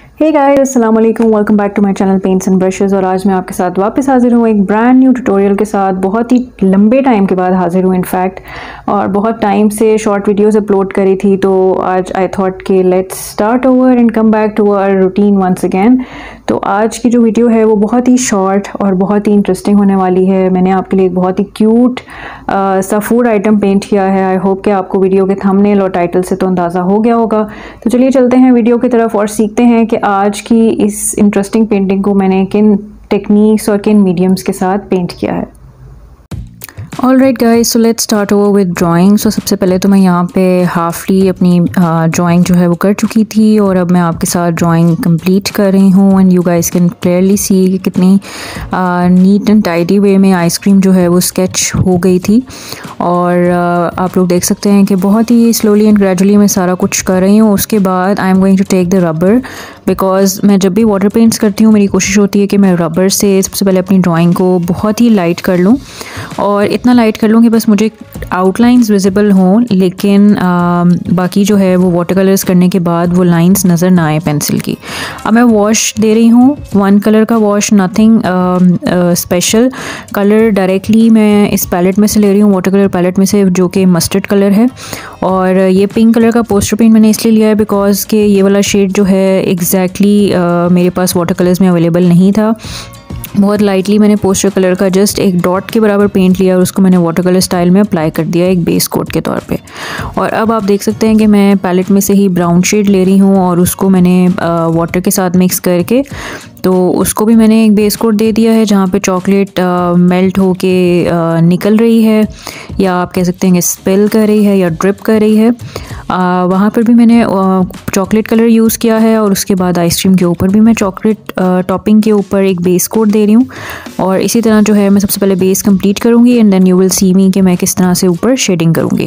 हे guys, अस्सलाम वालेकुम, welcome back to my channel paints and brushes. और आज मैं आपके साथ वापस हाजिर हूँ एक ब्रांड न्यू ट्यूटोरियल के साथ। बहुत ही लंबे टाइम के बाद हाजिर हूँ इनफैक्ट, और बहुत टाइम से शॉर्ट वीडियोस अपलोड करी थी, तो आज आई थॉट कि let's start over and come back to our routine once again. तो आज की जो वीडियो है वो बहुत ही शॉर्ट और बहुत ही इंटरेस्टिंग होने वाली है। मैंने आपके लिए एक बहुत ही क्यूट सा फूड आइटम पेंट किया है। आई होप कि आपको वीडियो के थंबनेल और टाइटल से तो अंदाज़ा हो गया होगा। तो चलिए चलते हैं वीडियो की तरफ और सीखते हैं कि आज की इस इंटरेस्टिंग पेंटिंग को मैंने किन टेक्निक्स और किन मीडियम्स के साथ पेंट किया है। Alright guys, so let's start over with drawing. So सबसे पहले तो मैं यहाँ पे हाफली अपनी ड्राइंग जो है वो कर चुकी थी, और अब मैं आपके साथ ड्राइंग कंप्लीट कर रही हूँ। And you guys can clearly see कि कितनी नीट एंड टाइडी वे में आइसक्रीम जो है वो स्केच हो गई थी। और आप लोग देख सकते हैं कि बहुत ही स्लोली एंड ग्रेजुअली मैं सारा कुछ कर रही हूँ। उसके बाद I am going to take the rubber, because मैं जब भी वाटर पेंट्स करती हूँ मेरी कोशिश होती है कि मैं रबर से सबसे पहले अपनी ड्राइंग को बहुत ही लाइट कर लूँ, और इतना लाइट कर लूँ कि बस मुझे आउटलाइंस विजिबल हों, लेकिन बाकी जो है वो वाटर कलर्स करने के बाद वो लाइंस नज़र ना आए पेंसिल की। अब मैं वॉश दे रही हूँ, वन कलर का wash, nothing special colour. Directly मैं इस पैलेट में से ले रही हूँ, वाटर कलर पैलेट में से, जो कि मस्टर्ड कलर है। और ये पिंक कलर का पोस्टर पेंट मैंने इसलिए लिया है बिकॉज कि ये वाला शेड जो है एग्जैक्टली मेरे पास वाटर कलर्स में अवेलेबल नहीं था। बहुत लाइटली मैंने पोस्टर कलर का जस्ट एक डॉट के बराबर पेंट लिया और उसको मैंने वाटर कलर स्टाइल में अप्लाई कर दिया एक बेस कोट के तौर पे। और अब आप देख सकते हैं कि मैं पैलेट में से ही ब्राउन शेड ले रही हूँ और उसको मैंने वाटर के साथ मिक्स करके, तो उसको भी मैंने एक बेस कोट दे दिया है जहाँ पे चॉकलेट मेल्ट होके निकल रही है, या आप कह सकते हैं कि स्पिल कर रही है या ड्रिप कर रही है। वहाँ पर भी मैंने चॉकलेट कलर यूज़ किया है, और उसके बाद आइसक्रीम के ऊपर भी मैं चॉकलेट टॉपिंग के ऊपर एक बेस कोट दे रही हूँ। और इसी तरह जो है मैं सबसे पहले बेस कंप्लीट करूँगी, and then you will see me कि मैं किस तरह से ऊपर शेडिंग करूँगी।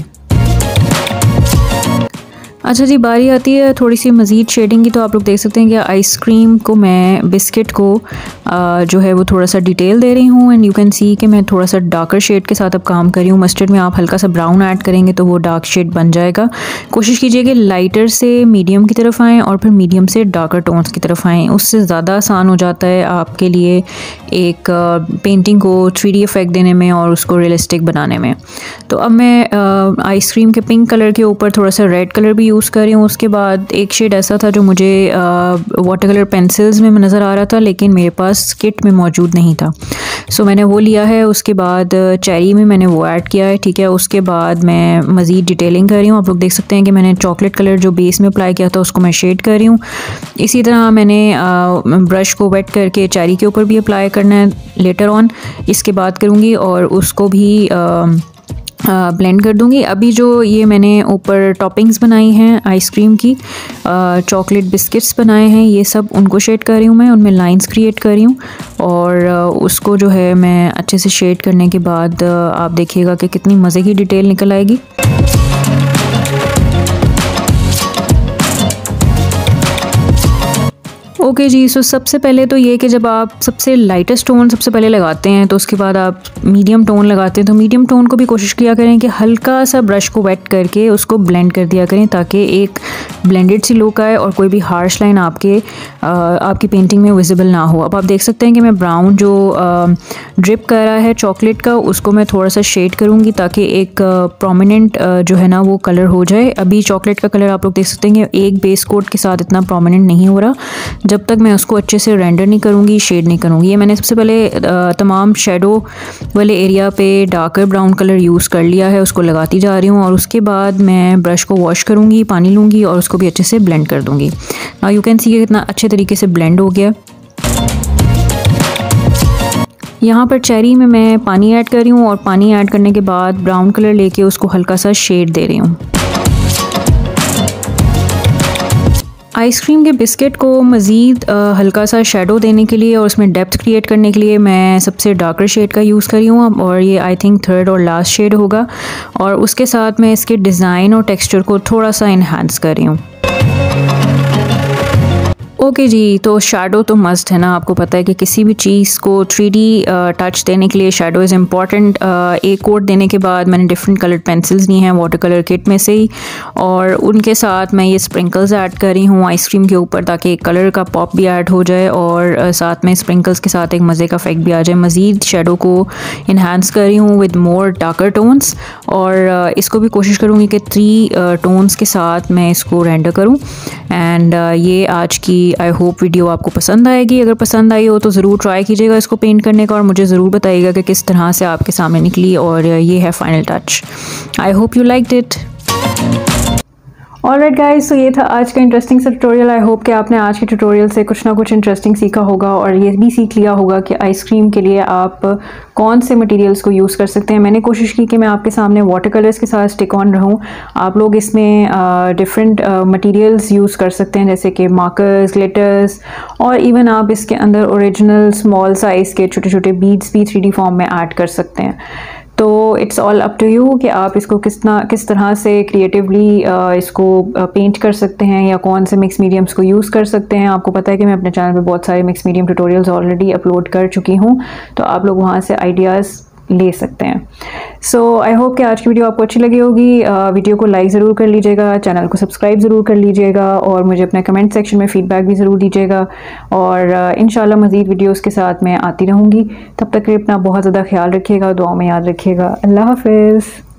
अच्छा जी, बारी आती है थोड़ी सी मज़ीद शेडिंग की। तो आप लोग देख सकते हैं कि आइसक्रीम को मैं बिस्किट को जो है वो थोड़ा सा डिटेल दे रही हूँ, एंड यू कैन सी कि मैं थोड़ा सा डार्कर शेड के साथ अब काम कर रही हूँ। मस्टर्ड में आप हल्का सा ब्राउन ऐड करेंगे तो वो डार्क शेड बन जाएगा। कोशिश कीजिए कि लाइटर से मीडियम की तरफ आएँ और फिर मीडियम से डार्कर टोन्स की तरफ आएँ, उससे ज़्यादा आसान हो जाता है आपके लिए एक पेंटिंग को 3D इफेक्ट देने में और उसको रियलिस्टिक बनाने में। तो अब मैं आइसक्रीम के पिंक कलर के ऊपर थोड़ा सा रेड कलर भी यूज़ कर रही हूँ। उसके बाद एक शेड ऐसा था जो मुझे वाटर कलर पेंसिल्स में नज़र आ रहा था, लेकिन मेरे पास किट में मौजूद नहीं था, सो मैंने वो लिया है। उसके बाद चेरी में मैंने वो ऐड किया है, ठीक है। उसके बाद मैं मज़ीद डिटेलिंग कर रही हूँ। आप लोग देख सकते हैं कि मैंने चॉकलेट कलर जो बेस में अप्लाई किया था उसको मैं शेड कर रही हूँ। इसी तरह मैंने ब्रश को वेट करके चेरी के ऊपर भी अप्लाई करना है लेटर ऑन, इसके बाद करूँगी, और उसको भी ब्लेंड कर दूंगी। अभी जो ये मैंने ऊपर टॉपिंग्स बनाई हैं आइसक्रीम की, चॉकलेट बिस्किट्स बनाए हैं, ये सब उनको शेड कर रही हूँ मैं, उनमें लाइंस क्रिएट कर रही हूँ। और उसको जो है मैं अच्छे से शेड करने के बाद आप देखिएगा कि कितनी मज़े की डिटेल निकल आएगी। ओके जी, सो सबसे पहले तो ये कि जब आप सबसे लाइटेस्ट टोन सबसे पहले लगाते हैं तो उसके बाद आप मीडियम टोन लगाते हैं, तो मीडियम टोन को भी कोशिश किया करें कि हल्का सा ब्रश को वेट करके उसको ब्लेंड कर दिया करें, ताकि एक ब्लेंडेड सी लुक आए और कोई भी हार्श लाइन आपकी पेंटिंग में विजिबल ना हो। अब आप देख सकते हैं कि मैं ब्राउन जो ड्रिप कर रहा है चॉकलेट का, उसको मैं थोड़ा सा शेड करूँगी ताकि एक प्रोमिनेंट जो है ना वो कलर हो जाए। अभी चॉकलेट का कलर आप लोग देख सकते हैं कि एक बेस कोट के साथ इतना प्रोमिनेंट नहीं हो रहा, जब तक मैं उसको अच्छे से रेंडर नहीं करूँगी, शेड नहीं करूँगी। ये मैंने सबसे पहले तमाम शेडो वाले एरिया पे डार्कर ब्राउन कलर यूज़ कर लिया है, उसको लगाती जा रही हूँ। और उसके बाद मैं ब्रश को वॉश करूँगी, पानी लूँगी और उसको भी अच्छे से ब्लेंड कर दूँगी। नाउ यू कैन सी कि कितना अच्छे तरीके से ब्लेंड हो गया। यहाँ पर चेरी में मैं पानी ऐड कर रही हूँ, और पानी ऐड करने के बाद ब्राउन कलर लेके उसको हल्का सा शेड दे रही हूँ। आइसक्रीम के बिस्किट को मज़ीद हल्का सा शेडो देने के लिए और उसमें डेप्थ क्रिएट करने के लिए मैं सबसे डार्कर शेड का यूज़ कर रही हूँ, और ये आई थिंक थर्ड और लास्ट शेड होगा। और उसके साथ मैं इसके डिज़ाइन और टेक्सचर को थोड़ा सा इन्हांस कर रही हूँ। ओके जी, तो शैडो तो मस्ट है ना। आपको पता है कि किसी भी चीज़ को 3D टच देने के लिए शैडो इज़ इम्पॉर्टेंट। एक कोट देने के बाद मैंने डिफरेंट कलर्ड पेंसिल्स ली हैं वाटर कलर किट में से ही, और उनके साथ मैं ये स्प्रिंकल्स ऐड कर रही हूँ आइसक्रीम के ऊपर, ताकि एक कलर का पॉप भी ऐड हो जाए और साथ में स्प्रिंकल्स के साथ एक मज़े का इफेक्ट भी आ जाए। मज़ीद शैडो को इन्हांस कर रही हूँ विद मोर डार्कर टोन्स, और इसको भी कोशिश करूँगी कि 3 टोन्स के साथ मैं इसको रेंडर करूँ। एंड ये आज की आई होप वीडियो आपको पसंद आएगी। अगर पसंद आई हो तो ज़रूर ट्राई कीजिएगा इसको पेंट करने का, और मुझे ज़रूर बताइएगा कि किस तरह से आपके सामने निकली। और ये है final touch. I hope you liked it. Alright guys, तो ये था आज का इंटरेस्टिंग सा ट्यूटोरियल। आई होप कि आपने आज के ट्यूटोरियल से कुछ ना कुछ इंटरेस्टिंग सीखा होगा, और ये भी सीख लिया होगा कि आइसक्रीम के लिए आप कौन से मटेरियल्स को यूज़ कर सकते हैं। मैंने कोशिश की कि मैं आपके सामने वाटर कलर्स के साथ स्टिक ऑन रहूं। आप लोग इसमें डिफरेंट मटेरियल्स यूज़ कर सकते हैं, जैसे कि मार्कर्स, ग्लिटर्स, और इवन आप इसके अंदर ओरिजिनल स्मॉल साइज़ के छोटे छोटे बीड्स भी 3D फॉर्म में ऐड कर सकते हैं। तो it's all up to you कि आप इसको किस तरह से क्रिएटिवली इसको पेंट कर सकते हैं, या कौन से मिक्स मीडियम्स को यूज़ कर सकते हैं। आपको पता है कि मैं अपने चैनल पे बहुत सारे mix medium tutorials already upload कर चुकी हूँ, तो आप लोग वहाँ से आइडियाज़ ले सकते हैं। सो आई होप कि आज की वीडियो आपको अच्छी लगी होगी। वीडियो को लाइक ज़रूर कर लीजिएगा, चैनल को सब्सक्राइब ज़रूर कर लीजिएगा, और मुझे अपने कमेंट सेक्शन में फ़ीडबैक भी ज़रूर दीजिएगा। और इंशाल्लाह मज़ीद वीडियोस के साथ मैं आती रहूँगी। तब तक के लिए अपना बहुत ज़्यादा ख्याल रखिएगा, दुआओं में याद रखिएगा। अल्लाह हाफ़िज़।